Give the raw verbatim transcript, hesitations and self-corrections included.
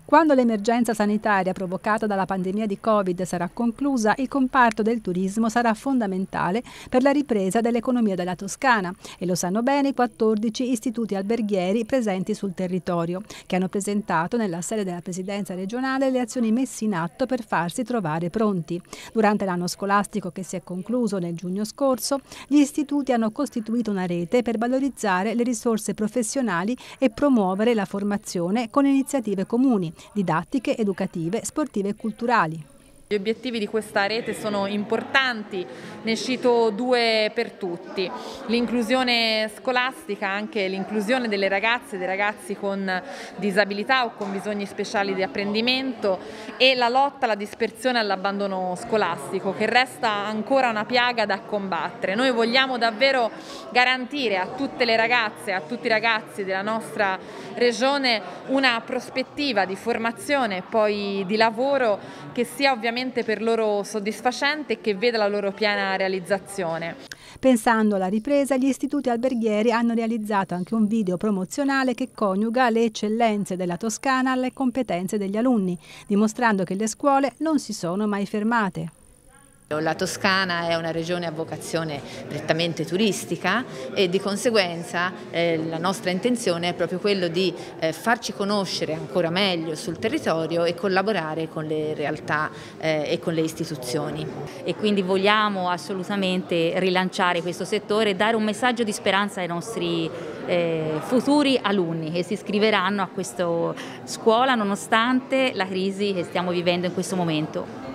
Quando l'emergenza sanitaria provocata dalla pandemia di Covid sarà conclusa, il comparto del turismo sarà fondamentale per la ripresa dell'economia della Toscana e lo sanno bene i quattordici istituti alberghieri presenti sul territorio, che hanno presentato nella sede della Presidenza regionale le azioni messe in atto per farsi trovare pronti. Durante l'anno scolastico che si è concluso nel giugno scorso, gli istituti hanno costituito una rete per valorizzare le risorse professionali e promuovere la formazione con iniziative comuni, didattiche, educative, sportive e culturali. Gli obiettivi di questa rete sono importanti, ne cito due per tutti: l'inclusione scolastica, anche l'inclusione delle ragazze e dei ragazzi con disabilità o con bisogni speciali di apprendimento, e la lotta alla dispersione e all'abbandono scolastico, che resta ancora una piaga da combattere. Noi vogliamo davvero garantire a tutte le ragazze e a tutti i ragazzi della nostra regione una prospettiva di formazione e poi di lavoro che sia ovviamente per loro soddisfacente e che veda la loro piena realizzazione. Pensando alla ripresa, gli istituti alberghieri hanno realizzato anche un video promozionale che coniuga le eccellenze della Toscana alle competenze degli alunni, dimostrando che le scuole non si sono mai fermate. La Toscana è una regione a vocazione prettamente turistica e di conseguenza eh, la nostra intenzione è proprio quello di eh, farci conoscere ancora meglio sul territorio e collaborare con le realtà eh, e con le istituzioni. E quindi vogliamo assolutamente rilanciare questo settore e dare un messaggio di speranza ai nostri eh, futuri alunni che si iscriveranno a questa scuola nonostante la crisi che stiamo vivendo in questo momento.